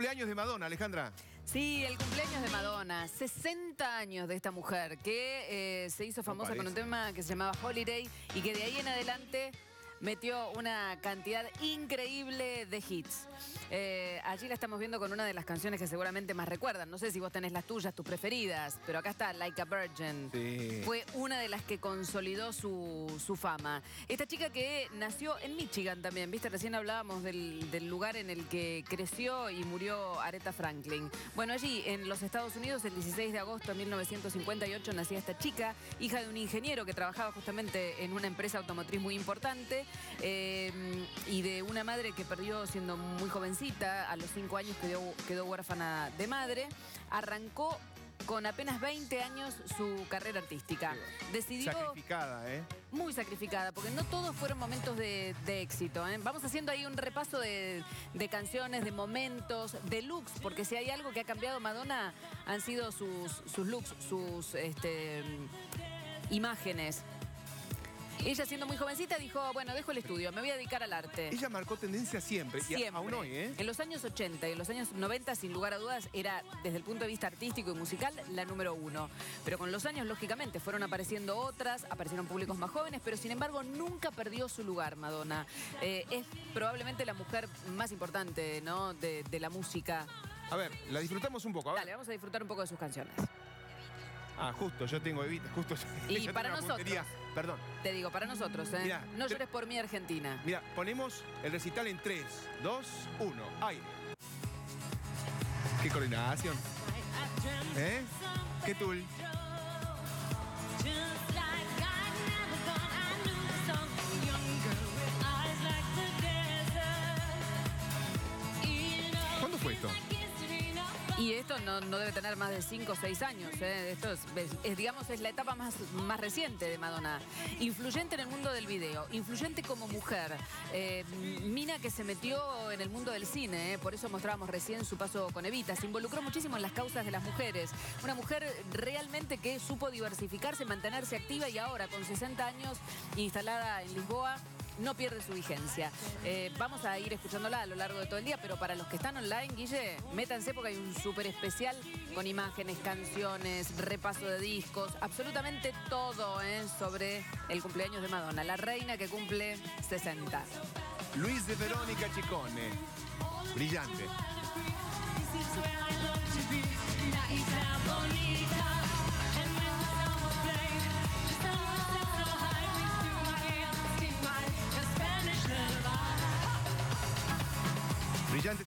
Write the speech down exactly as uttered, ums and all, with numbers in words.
cumpleaños de Madonna, Alejandra. Sí, el cumpleaños de Madonna. sesenta años de esta mujer que eh, se hizo famosa No con un tema que se llamaba Holiday y que de ahí en adelante metió una cantidad increíble de hits. Eh, allí la estamos viendo con una de las canciones que seguramente más recuerdan. No sé si vos tenés las tuyas, tus preferidas, pero acá está Like a Virgin. Sí. Fue una de las que consolidó su, su fama. Esta chica que nació en Michigan también, ¿viste? Recién hablábamos del, del lugar en el que creció y murió Aretha Franklin. Bueno, allí en los Estados Unidos, el dieciséis de agosto de mil novecientos cincuenta y ocho, nacía esta chica, hija de un ingeniero que trabajaba justamente en una empresa automotriz muy importante. Eh, y de una madre que perdió siendo muy jovencita, a los cinco años quedó, quedó huérfana de madre. Arrancó con apenas veinte años su carrera artística. Decidió... Sacrificada, ¿eh? Muy sacrificada, porque no todos fueron momentos de, de éxito, ¿eh? Vamos haciendo ahí un repaso de, de canciones, de momentos, de looks, porque si hay algo que ha cambiado Madonna han sido sus, sus looks, sus este, imágenes. Ella, siendo muy jovencita, dijo, bueno, dejo el estudio, me voy a dedicar al arte. Ella marcó tendencia siempre, Siempre. y aún hoy, ¿eh? En los años ochenta y en los años noventa, sin lugar a dudas, era, desde el punto de vista artístico y musical, la número uno. Pero con los años, lógicamente, fueron apareciendo otras, aparecieron públicos más jóvenes, pero sin embargo, nunca perdió su lugar, Madonna. Eh, es probablemente la mujer más importante, ¿no?, de, de la música. A ver, la disfrutamos un poco, a ver. Dale, vamos a disfrutar un poco de sus canciones. Ah, justo, yo tengo Evita, justo. Y yo para tengo una nosotros. puntería. Perdón. Te digo, para nosotros, ¿eh? Mirá, no te- llores por mí, Argentina. Mira, ponemos el recital en tres, dos, uno. ¡Aire! ¡Qué coordinación! ¿Eh? ¡Qué tul! ¿Cuándo fue esto? Y esto no, no debe tener más de cinco o seis años. ¿eh? Esto es, es- es, digamos, es la etapa más, más reciente de Madonna. Influyente en el mundo del video, influyente como mujer. Eh, mina que se metió en el mundo del cine, ¿eh? Por eso mostrábamos recién su paso con Evita. Se involucró muchísimo en las causas de las mujeres. Una mujer realmente que supo diversificarse, mantenerse activa y ahora, con sesenta años, instalada en Lisboa, no pierde su vigencia. Eh, vamos a ir escuchándola a lo largo de todo el día, pero para los que están online, Guille, métanse porque hay un súper especial con imágenes, canciones, repaso de discos, absolutamente todo ¿eh? sobre el cumpleaños de Madonna, la reina que cumple sesenta. Luis de Verónica Chicone. Brillante. Brillante.